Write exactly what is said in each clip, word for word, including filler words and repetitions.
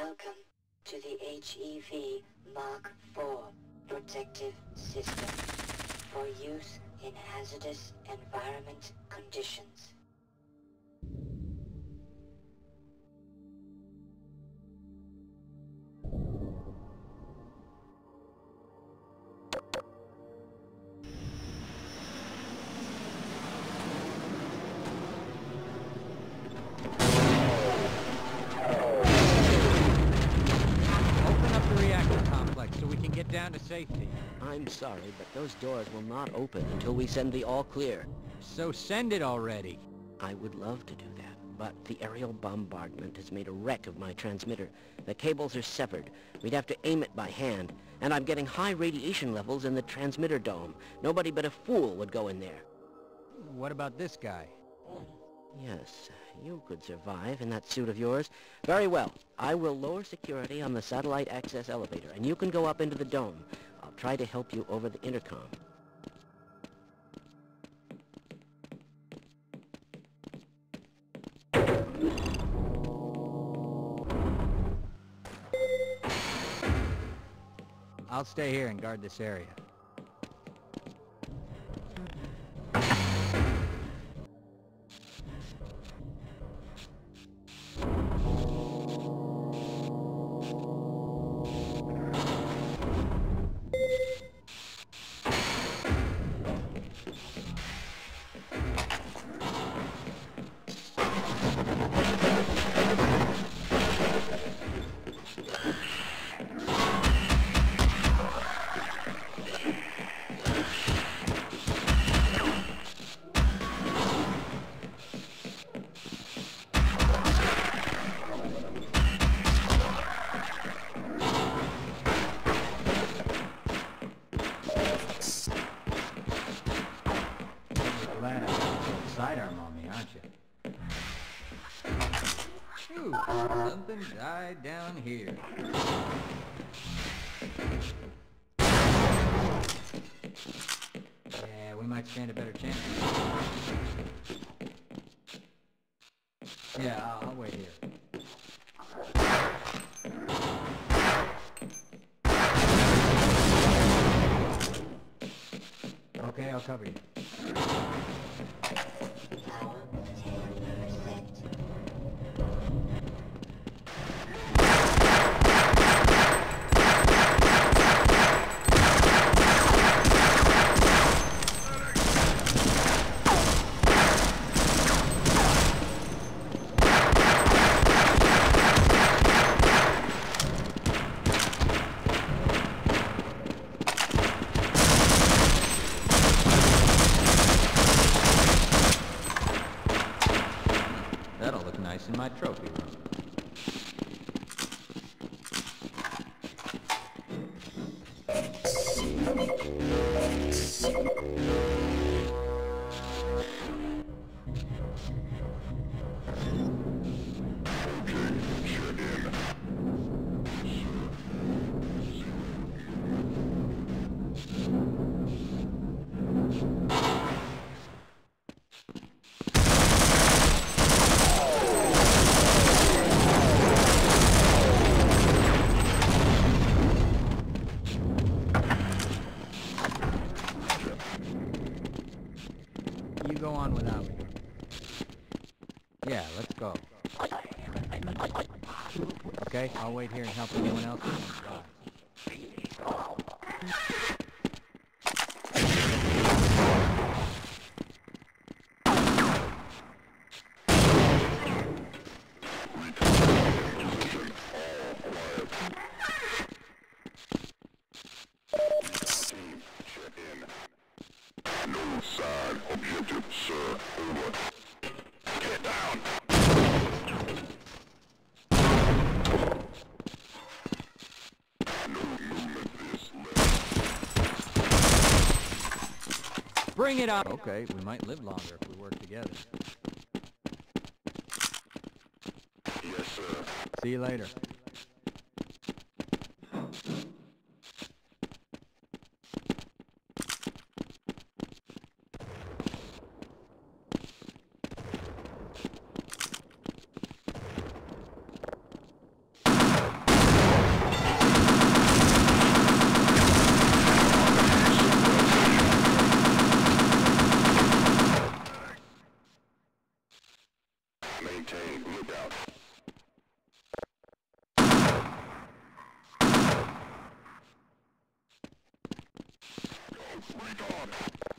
Welcome to the H E V Mark four protective system for use in hazardous environment conditions. Down to safety. I'm sorry, but those doors will not open until we send the all clear. So send it already. I would love to do that, but the aerial bombardment has made a wreck of my transmitter. The cables are severed. We'd have to aim it by hand, and I'm getting high radiation levels in the transmitter dome. Nobody but a fool would go in there. What about this guy? Yes, you could survive in that suit of yours. Very well. I will lower security on the satellite access elevator, and you can go up into the dome. I'll try to help you over the intercom. I'll stay here and guard this area. Sidearm on me, aren't you? Ooh, something died down here. Yeah, we might stand a better chance. Yeah, I'll, I'll wait here. Okay, I'll cover you. That'll look nice in my trophy room. You go on without me. Yeah, let's go. Okay, I'll wait here and help anyone else. No sign. Objective, sir. Over. Get down! No movement this left. Bring it up! Okay, we might live longer if we work together. Yes, sir. See you later. Maintain lookout. Go, recon!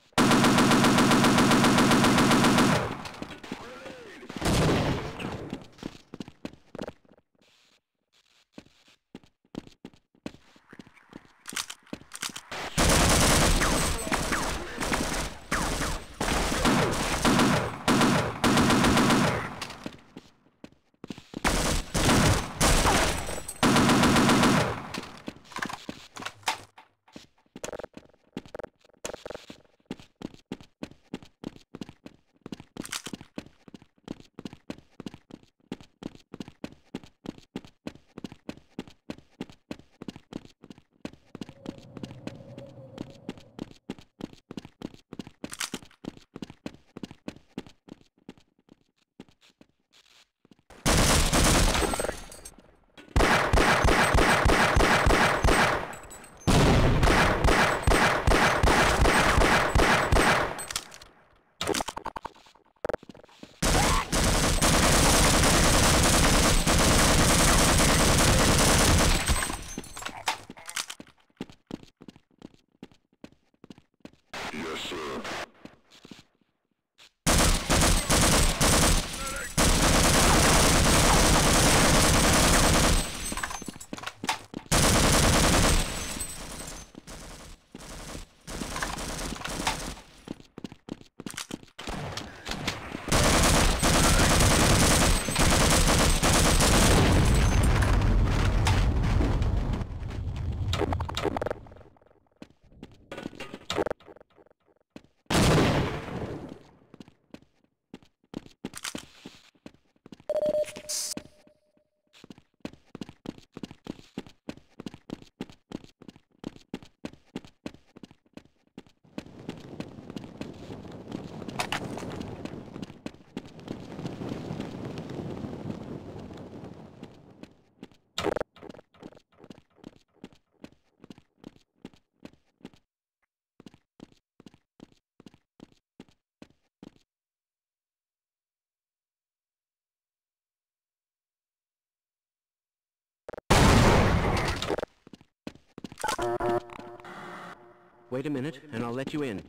Yes, sir. Wait a minute, and I'll let you in.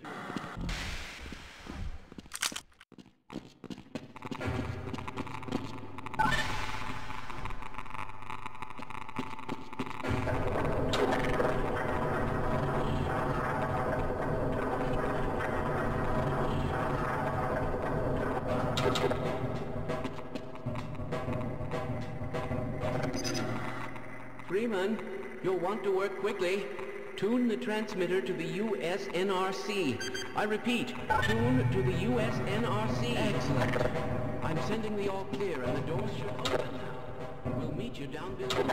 Freeman, you'll want to work quickly. Tune the transmitter to the U S N R C. I repeat, tune to the U S N R C. Excellent. I'm sending the all clear and the doors should open now. We'll meet you down below.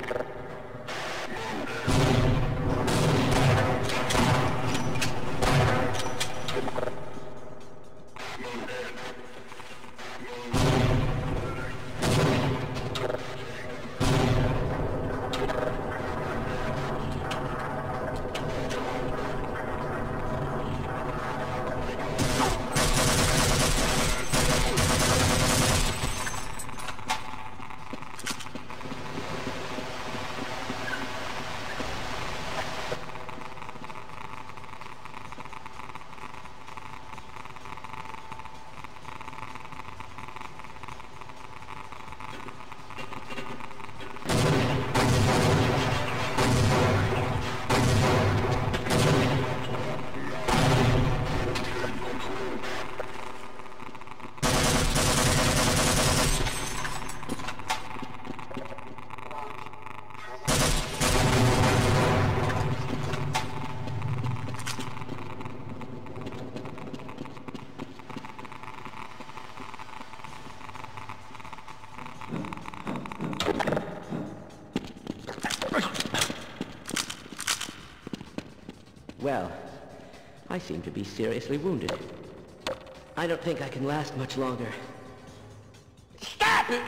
Well, I seem to be seriously wounded. I don't think I can last much longer. Stop it!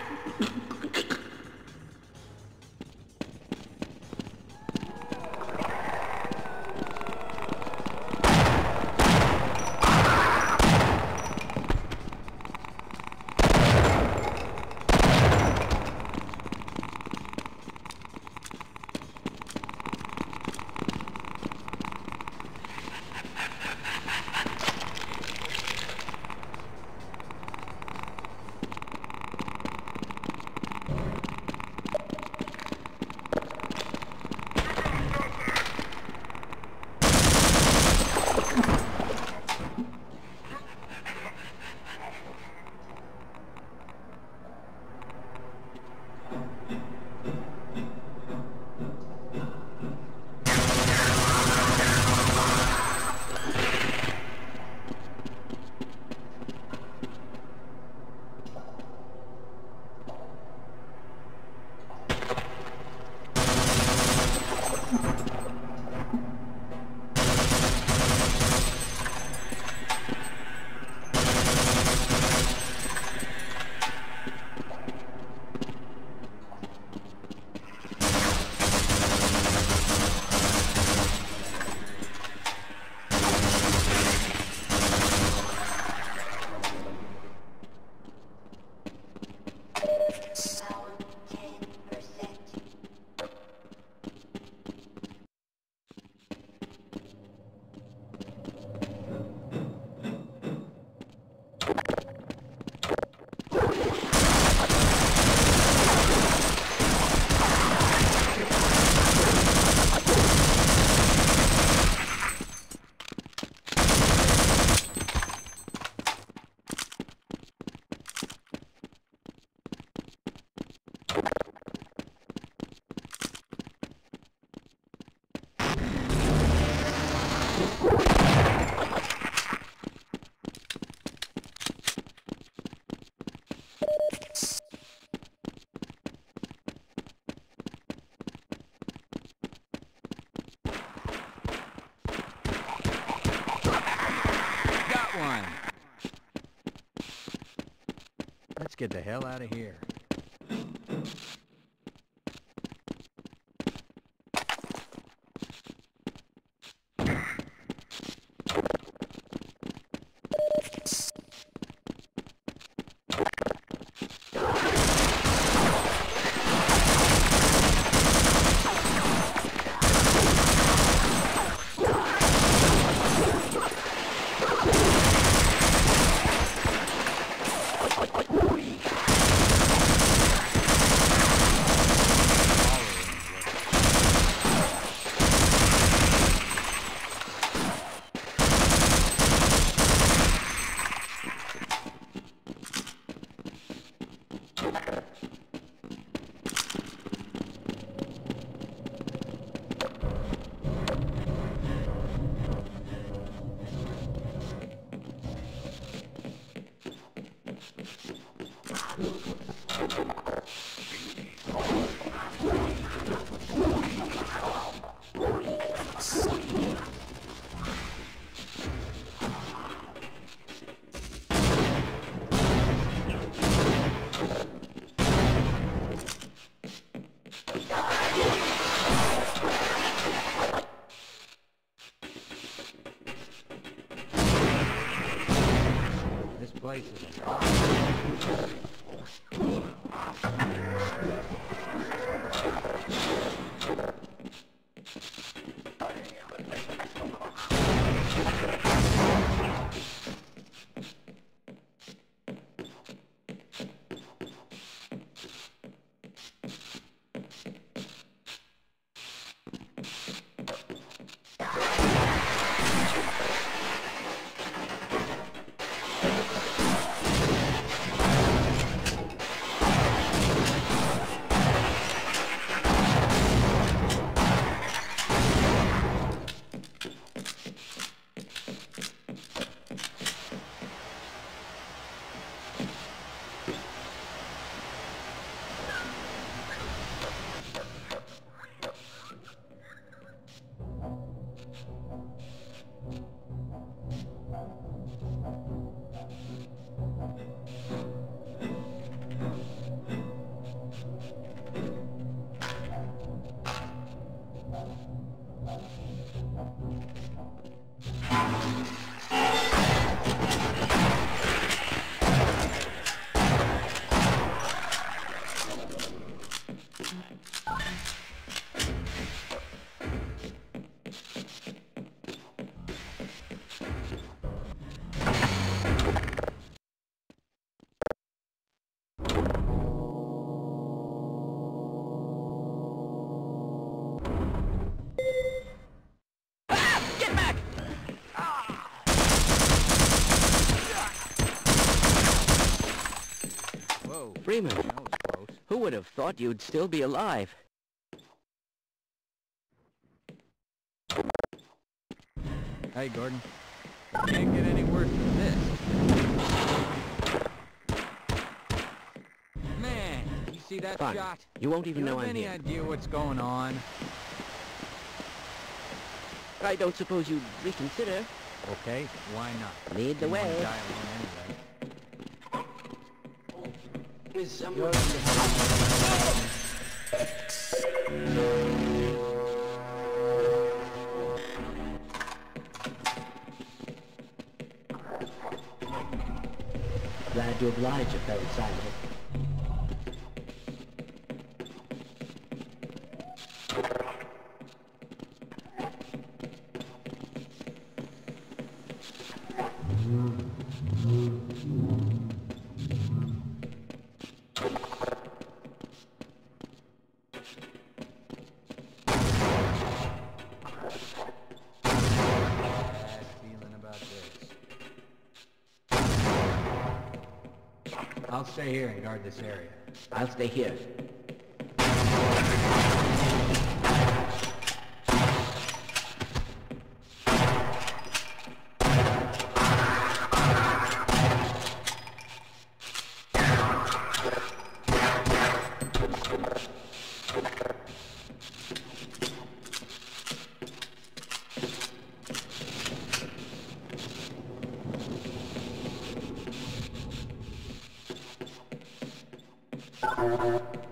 Let's get the hell out of here. This place is a lot. Freeman, That was close. who would have thought you'd still be alive? Hey, Gordon. It can't get any worse than this. Man, you see that Fine. shot? You won't even You know have I'm any here. idea what's going on? I don't suppose you'd reconsider. Okay, why not? Lead the Didn't wanna way. die alone anyway. Is someone... Glad to oblige you, fellow scientist. Bad feeling about this. I'll stay here and guard this area. I'll stay here. scientist.